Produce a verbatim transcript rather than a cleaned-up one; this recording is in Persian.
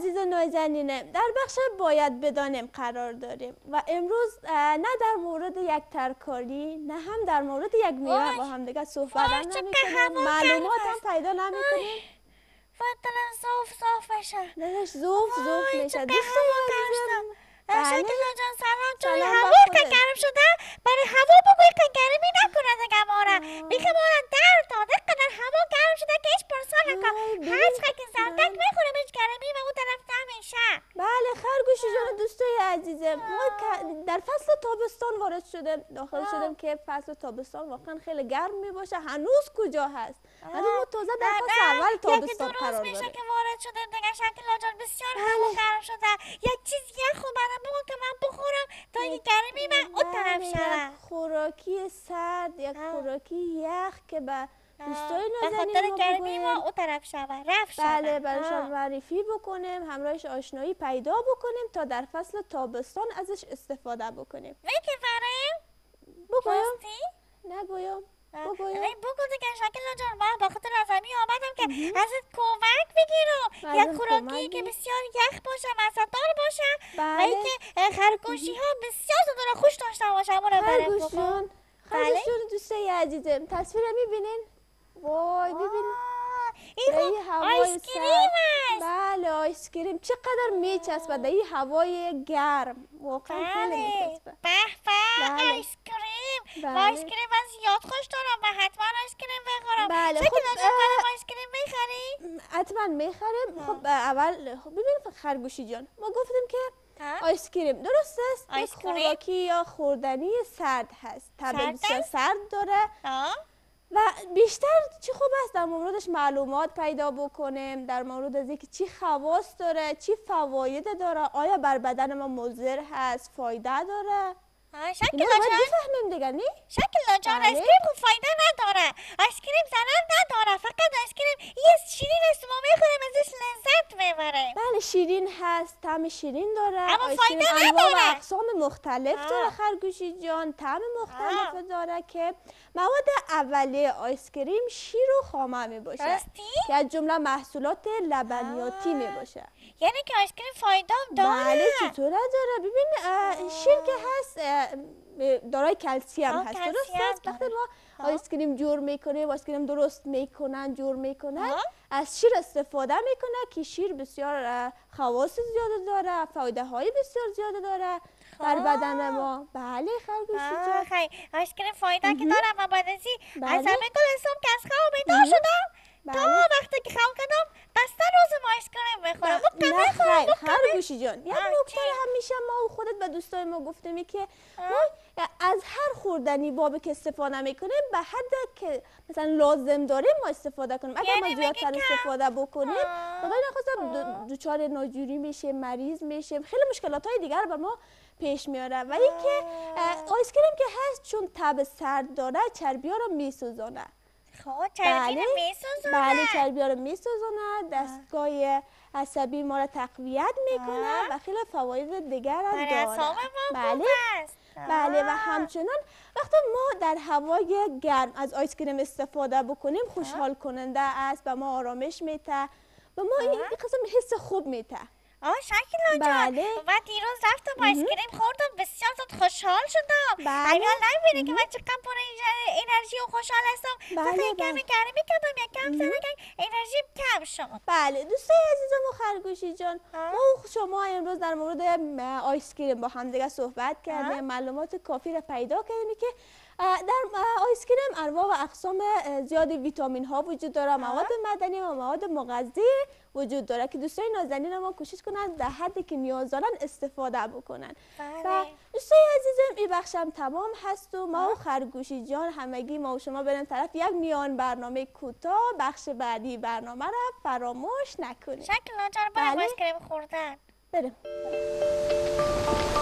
عزیز نازنینم، در بخش باید بدانیم قرار داریم و امروز نه در مورد یک ترکاری نه هم در مورد یک میوه با هم دیگه صحبت نمی کنیم، معلومات هم پیدا نمی کنیم. باید دلم زوف زوف بشه. دلش زوف زوف میشه. دوستای عزیزم، شکل جان سلام. جوی هوا که گرم شده برای هوا بگوی که گرمی نکنه دیگه مارا. بیگه مارا در داده قدر هوا گرم شده که هیچ پرسان نکن. هر چقدر که زردک میخوریم هیچ گرمی و اون طرف نمیشه. بله خرگوشی جان دوستای عزیزم، ما در فصل تابستان وارد شدیم، داخل شدیم که فصل تابستان واقعا خیلی گرم میباشه. هنوز کجا هست؟ هنوز ما تازه در فصل اول تابستان قرار داریم. یکی دو روز میشه که وارد شدیم دیگه شکل جان بسیار هوا گرم شده. یک چیز یخ برام بگو که من بخورم تا این گرمی من اون طرف شده. خوراکی سرد، یک خوراکی یخ که به دوستای نازنین ما بخاطر گرمی ما اون طرف شده رفت شده. بله برایشان معرفی بکنیم، همراهش آشنایی پیدا بکنیم تا در فصل تابستان ازش استفاده بکنیم. میگه فریم؟ بگویم؟ نگویم بگویم؟ نه بگو دیگه شکل جان، من بخاطر از همین آمدم که ازت کمک بگیرم. یک خوراکی که بسیار یخ باشه، مزه‌دار باشه و اینکه خرگوشی ها بسیار زودن خوش داشته باشه. خرگوش جان، خرگوش جان دوستای عزیزم، تصویر میبینین؟ وای ببین این آیس کریم است. بله آیس کریم چقدر میچسبه در این هوای گرم، واقعا خیلی میچسبه. به به آیس کریم، آیس کریم من زیاد خوش دارم و حتما آیس کریم بخورم. بله خب برام آیس کریم میخری؟ حتما میخریم. خب اول خب ببین خرگوشی جان، ما گفتیم که آیس کریم درست است یک خوراکی یا خوردنی سرد هست، طعم بسیار سرد داره و بیشتر چی خوب است در موردش معلومات پیدا بکنیم، در مورد از اینکه چی خواص داره، چی فواید داره، آیا بر بدن ما مضر هست، فایده داره. شکل جان بفهمیم دیگه نی؟ شکل جان آیس کریم خوب فایده نداره، آیس کریم ضرر نداره، فقط آیس کریم یه شیرین است ما میخوریم ازش لذت میبریم. بله شیرین هست، طعم شیرین داره، اما فایده انواع و اقسام مختلف داره خرگوشی جان، طعم مختلف داره که مواد اولیه آیس کریم شیر و خامه می باشه که از جمله محصولات لبنیاتی می باشه. یعنی که آیس کریم فایده داره؟ بله چطوره داره. ببین شیر که هست دارای کلسیم هست، درست است. وقتی ما آیس کریم جور میکنیم، آیس کریم درست میکنن جور میکنن از شیر استفاده میکنه که شیر بسیار خواص زیاده داره، فایده های بسیار زیاده داره بر بدن ما. بله خرگوشی جان خیلی آیس کریم فایده که داره و بعد از این از همه گل حساب که از خواب بیدار شدم تا وقتی که خواب کردم بسته روز ما آیس کریم بخورم. نه خیر خرگوشی جان، یک نکته همیشه ما و خودت به دوستای ما گفتیم که ما از هر خوردنی بابی که استفاده میکنیم به حد که مثلا لازم داریم ما استفاده کنیم. اگر ما زیادتر استفاده بکنیم خدای نخواسته دچار ناجوری میشه، مریض میشه، خیلی مشکلات های دیگر به ما پیش میاره. و اینکه آیس کریم که هست چون طعم سرد داره چربی ها رو میسوزانه. خب چربی رو میسوزونه؟ بله چربی ها رو میسوزونه، دستگاه عصبی ما رو تقویت میکنه و خیلی فواید دیگر هم داره. بله بله و همچنان وقتی ما در هوای گرم از آیس کریم استفاده بکنیم خوشحال کننده است، به ما آرامش میده و ما این قسم حس خوب میده. آه شکل جان و دیروز رفتم آیس کریم خوردم بسیار زود خوشحال شدم. بله حالا نمیبینی که من چقدر پر انرژی و خوشحال هستم. بله کمی گرمی کردم یک کم سنه که انرژی کم شد. بله دوستای عزیزم و خرگوشی جان، ما شما امروز در مورد آیس کریم با هم دیگه صحبت کردیم، معلومات کافی را پیدا کردیم که در آیس کریم انواع و اقسام زیاد ویتامین ها وجود داره، مواد معدنی و مواد مغذی وجود داره که دوستای نازنین ما کوشش کنن در حدی که نیاز دارن استفاده بکنن. و دوستای عزیزم این بخشم تمام هست و ما و خرگوشی جان همگی ما و شما بریم طرف یک میان برنامه کوتاه. بخش بعدی برنامه را فراموش نکنید. شکل جان برای آیس کریم خوردن بریم.